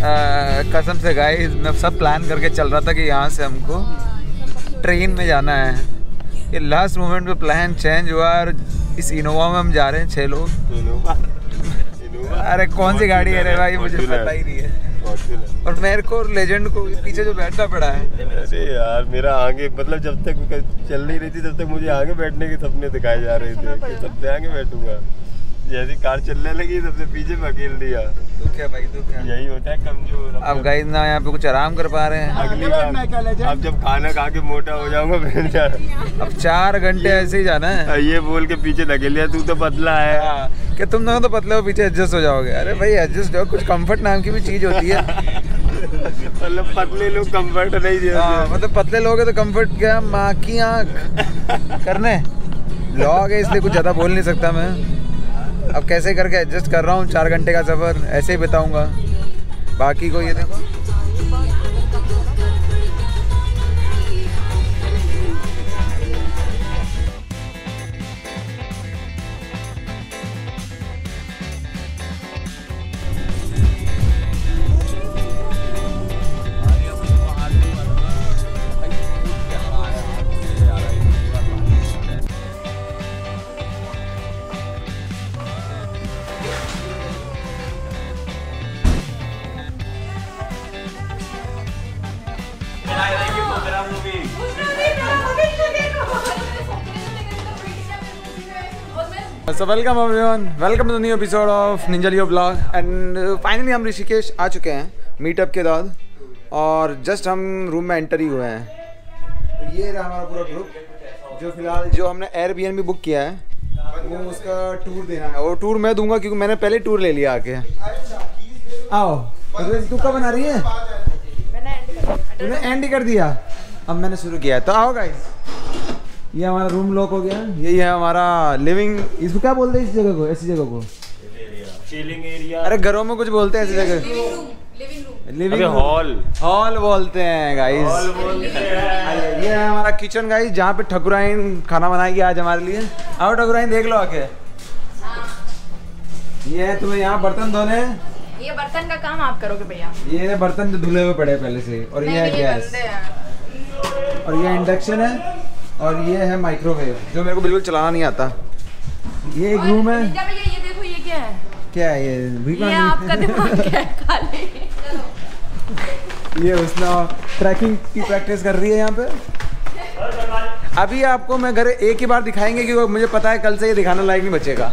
कसम से गाइस मैं सब प्लान करके चल रहा था कि यहाँ से हमको ट्रेन में जाना है। ये लास्ट मोमेंट पे प्लान चेंज हुआ और इस इनोवा में हम जा रहे हैं 6 लोग। अरे कौन सी गाड़ी है रे भाई, मुझे पता ही नहीं है। और मेरे को लेजेंड को पीछे जो बैठना पड़ा है। अरे यार मेरा आगे मतलब जब तक चल नहीं रही थी तब तक मुझे आगे बैठने के सपने दिखाए जा रहे थे कि सबसे आगे बैठूंगा। जैसी कार चलने लगी सबसे पीछे में अकेल दिया। तू क्या भाई, तू क्या? यही होता है कमजोर। अब गाइस ना यहाँ पे कुछ आराम कर पा रहे हैं। अगली बार अब जब खाना खा के मोटा हो जाऊंगा अब 4 घंटे ऐसे ही जाना है। ये बोल के पीछे धकेल लिया, तू तो पतला है कि तुम दोनों तो पतले हो, पीछे एडजस्ट हो जाओगे। अरे भाई एडजस्ट हो, कुछ कंफर्ट नाम की भी चीज होती है। मतलब पतले लोग कंफर्ट नहीं देते। मतलब पतले लोग हैं तो कंफर्ट क्या, माँ की आँख करने लॉग है, इसलिए कुछ ज़्यादा बोल नहीं सकता मैं। अब कैसे करके एडजस्ट कर रहा हूँ। 4 घंटे का सफ़र ऐसे ही बिताऊंगा। बाकी को ये देखो, So welcome everyone, welcome to the new episode of Ninja Leo Vlog and finally हम ऋषिकेश आ चुके हैं मीटअप के बाद और जस्ट हम रूम में एंटर ही हुए हैं। ये रहा हमारा पूरा ग्रुप जो फिलहाल जो हमने एयरबीएनबी बुक किया है वो उसका टूर देना है। वो टूर मैं दूंगा क्योंकि मैंने पहले टूर ले लिया आके। आओ तू कब बना रही है? तूने एंड ही कर दिया, अब मैंने शुरू किया है। तो आओ गाइस, ये हमारा रूम लॉक हो गया। यही है हमारा लिविंग, इसको क्या बोलते हैं इस जगह को, ऐसी जगह को? Chilling area. अरे घरों में कुछ बोलते हैं ऐसी जगह, लिविंग हॉल, हॉल बोलते हैं गाइस। ये है हमारा किचन गाइस, जहाँ पे ठकुराइन खाना बनाएगी आज हमारे लिए। आओ ठकुराइन देख लो आके। ये है तुम्हें यहाँ बर्तन धोने, ये बर्तन का काम आप करोगे भैया। ये बर्तन जो धुले हुए पड़े पहले से। और ये है गैस, और ये इंडक्शन है, और ये है माइक्रोवेव जो मेरे को बिल्कुल चलाना नहीं आता। ये एक रूम है। ये देखो ये क्या है? क्या है ये? ये आपका दिमाग क्या है खाली? ये उसने ट्रैकिंग की प्रैक्टिस कर रही है यहाँ पे। अभी आपको मैं घर एक ही बार दिखाएंगे क्योंकि मुझे पता है कल से ये दिखाना लायक नहीं बचेगा।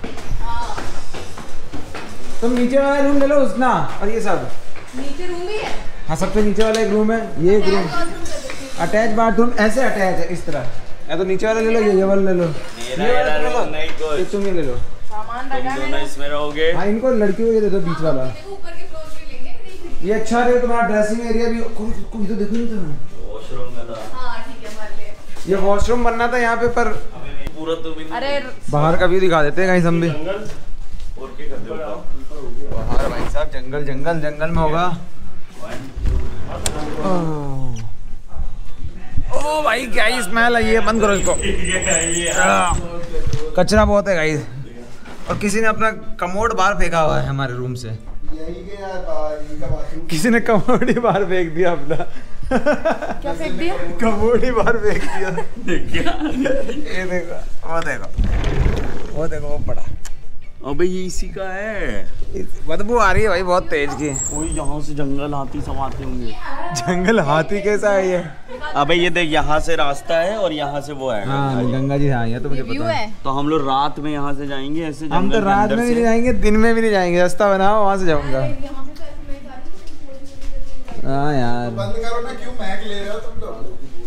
तुम नीचे वाला रूम ले लो उसना, और ये सब नीचे रूम भी है। हाँ सबसे नीचे वाला एक रूम है। ये एक रूम अटैच बाथरूम, ऐसे अटैच है इस तरह। या तो नीचे वाला ले लो, ये वाला ले लो, ये तुम ये ले लो। सामान रखा इसमें रहोगे। हाँ इनको लड़कियों को दे दो बीच वाला। ऊपर के फ्लोर पे लेंगे। ये अच्छा है, तुम्हारा ड्रेसिंग एरिया भी कोई तो देखो नहीं था। वॉशरूम का था। हां ठीक है मान ले। ये वॉशरूम बनना था यहाँ पे, पर पूरा तो भी अरे बाहर का व्यू दिखा देते हैं कहीं हम भी। और क्या करते हो बाहर भाई साहब जंगल जंगल जंगल में होगा। ओ भाई क्या ही स्मेल है, ये बंद करो इसको। कचरा बहुत है गाइस, और किसी ने अपना कमोड बाहर फेंका हुआ है हमारे रूम से। किसी ने कमोड ही बाहर फेंक दिया अपना। क्या फेंक दिया? कमोड ही बाहर फेंक दिया। ये देखो, वो देखो, वो देखो, वो पड़ा। अबे ये इसी का है। बदबू आ रही है भाई बहुत तेज की। वही यहाँ से जंगल हाथी सब आते होंगे। जंगल हाथी कैसा है ये? अबे ये देख, यहाँ से रास्ता है और यहाँ से वो है। हाँ गंगा जी, हाँ ये तो मुझे पता है। तो हम लोग रात में यहाँ से जाएंगे ऐसे। हम तो रात में भी नहीं जाएंगे, दिन में भी नहीं जाएंगे। रास्ता बनाओ वहाँ से जाऊंगा। हाँ यार बंद करो ना, क्यों महक ले रहे हो तुम लोग?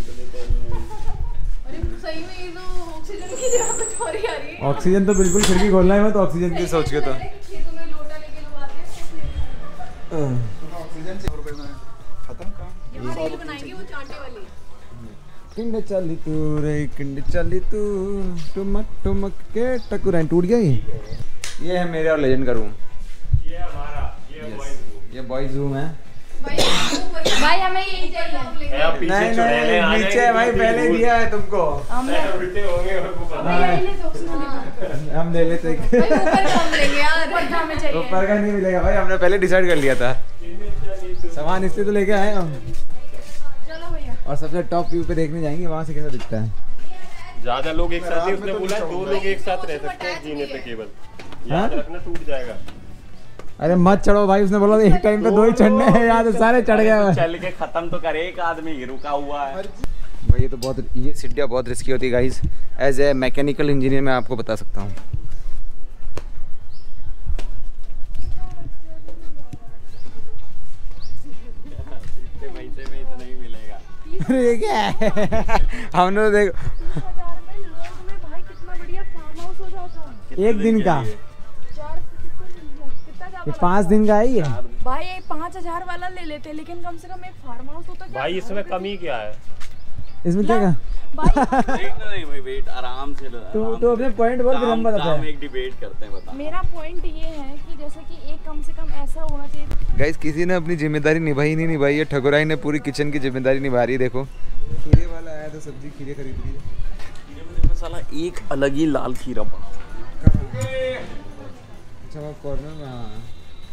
अरे सही में ये तो ऑक्सीजन की जगह कुछ और ही आ रही है। ऑक्सीजन तो बिल्कुल खिड़की खोलना है, मैं तो ऑक्सीजन की सोच के तो खेतों में लोटा लेके लोग आते हैं। ऑक्सीजन 100 रुपए में खत्म काम। यहाँ रील बनाएंगे वो चांटे वाली। किंड चली तू रे किंड चली तू, टुमक टुमक के टकुराइन टूट गया। ये है मेरे और लेजेंड का रूम। ये हमारा, ये बॉयज रूम है। भाई हमें यही चाहिए। नहीं नहीं नीचे है भाई, पहले दिया है तुमको। उल्टे होंगे और वो पता हम ले लेते ऊपर का हम लेंगे यार, ऊपर का हमें चाहिए। ऊपर का नहीं मिलेगा भाई, हमने पहले डिसाइड कर लिया था। सामान इससे तो लेके आए हम। चलो भैया। और सबसे टॉप व्यू पे देखने जाएंगे, वहाँ से कैसा दिखता है। ज्यादा लोग एक साथ ही, उसने बोला 2 लोग एक साथ रह सकते हैं जीने पे केवल, याद रखना टूट जाएगा। अरे मत चढ़ो भाई, उसने बोला एक टाइम पे 2 ही चढ़ने हैं, यहाँ तो सारे चढ़ गए। चल के खत्म तो करे, एक आदमी ही रुका हुआ है भाई ये सीढ़ियाँ बहुत रिस्की होती है guys. As a mechanical engineer मैं आपको बता सकता हूँ। पैसे में इतना ही मिलेगा। अरे ये क्या है? हमने तो देखो 20,000 में लोग में भाई कितना बढ़िया फार्म हाउस हो जाता। एक दिन का, 4 कितना ये ज्यादा 5 दिन का है ये। भाई ये 5,000 वाला ले लेते, लेकिन कम से कम एक फार्म हाउस होता। भाई इसमें कमी क्या है? इसमें क्या का? भाई नहीं भाई वेट आराम से तो अपने पॉइंट बोल, फिर हम बताते हैं। एक डिबेट करते हैं, बता। मेरा पॉइंट ये है कि जैसे कि एक कम से कम ऐसा होना चाहिए। गाइस किसी ने अपनी जिम्मेदारी निभाई नहीं निभाई है, ठकुराई ने पूरी किचन की जिम्मेदारी निभा रही है। देखो खीरे वाला आया था, सब्जी खीरे खरीद ली। साला एक अलग ही लाल खीरा पड़ा। अच्छा वो कॉर्नर में। हाँ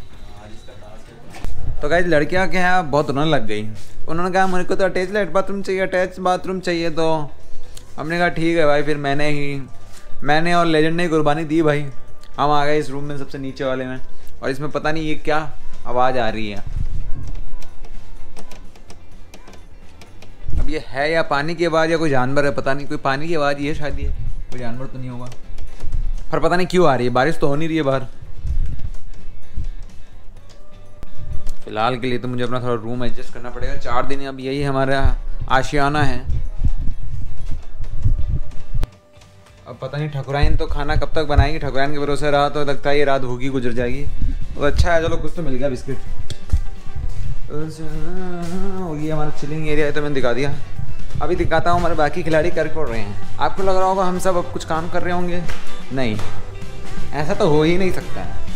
तो गाइस लड़कियां के यहाँ बहुत रोने लग गई। उन्होंने कहा मेरे को तो अटैच बाथरूम चाहिए, अटैच बाथरूम चाहिए। तो हमने कहा ठीक है भाई, फिर मैंने और लेजेंड ने कुर्बानी दी भाई। हम आ गए इस रूम में सबसे नीचे वाले में, और इसमें पता नहीं ये क्या आवाज़ आ रही है। अब ये है या पानी की आवाज़ या कोई जानवर है, पता नहीं। कोई पानी की आवाज़ ही है शायद, ये कोई जानवर तो नहीं होगा, पर पता नहीं क्यों आ रही है। बारिश तो हो नहीं रही है बाहर। फिलहाल के लिए तो मुझे अपना थोड़ा रूम एडजस्ट करना पड़ेगा। 4 दिन अब यही हमारा आशियाना है। अब पता नहीं ठकुराइन तो खाना कब तक बनाएंगी। ठकुराइन के भरोसे रहा तो लगता है ये रात भूखी गुजर जाएगी। तो अच्छा है, चलो कुछ तो मिल गया बिस्किट। ये हमारा चिलिंग एरिया है, तो मैंने दिखा दिया। अभी दिखाता हूँ हमारे बाकी खिलाड़ी कर रहे हैं। आपको लग रहा होगा हम सब अब कुछ काम कर रहे होंगे, नहीं, ऐसा तो हो ही नहीं सकता है।